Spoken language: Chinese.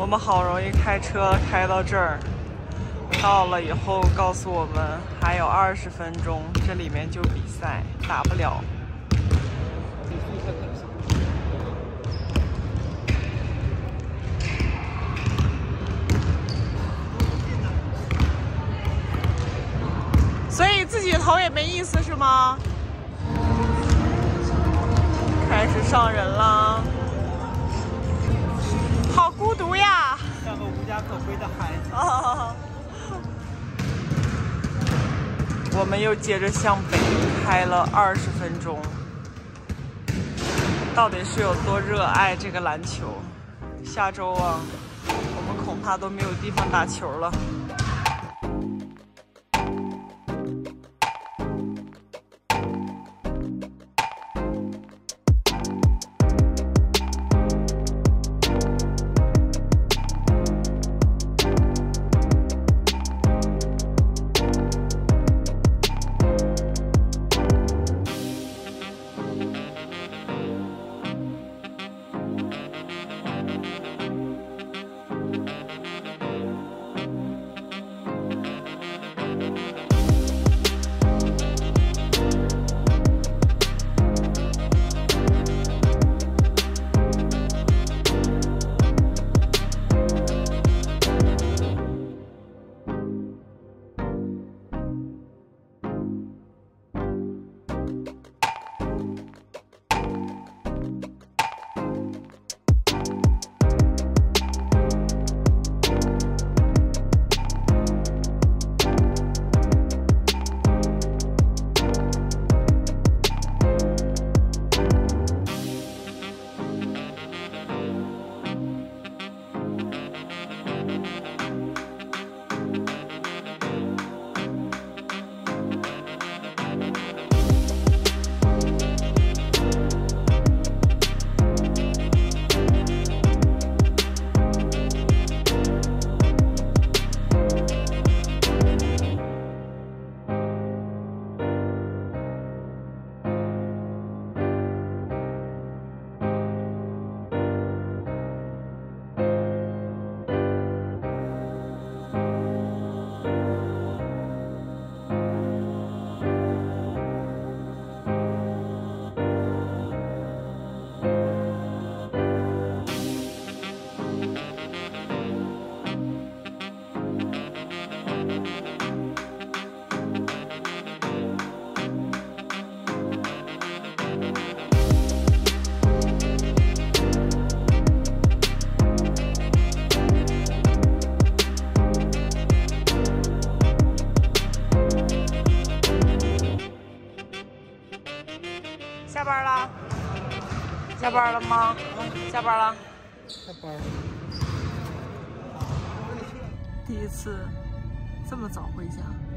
我们好容易开车开到这儿，到了以后告诉我们还有20分钟，这里面就比赛打不了。所以自己投也没意思是吗？开始上人了。 好孤独呀！ 像个无家可归的孩子。 哦，我们又接着向北开了20分钟，到底是有多热爱这个篮球？下周啊，我们恐怕都没有地方打球了。 下班了？下班了吗？下班了。 下班了。 第一次这么早回家。